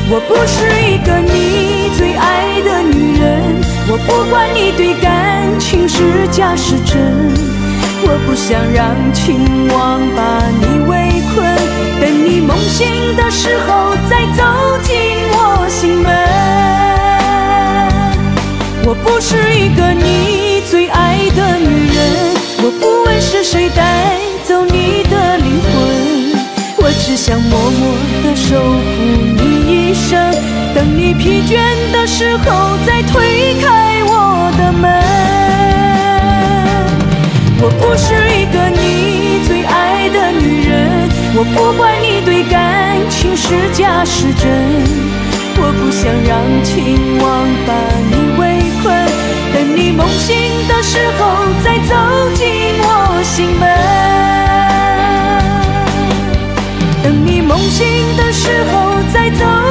我不是一个你最爱的女人，我不管你对感情是假是真，我不想让情网把你围困，等你梦醒的时候再走进我心门。我不是一个你最爱的女人，我不问是谁带走你的灵魂，我只想默默地守护你一生，等你疲倦的时候再推开我的门。我不是一个你最爱的女人，我不管你对感情是假是真，我不想让情网把你围困，等你梦醒的时候再走进我心门。等你梦醒的时候再走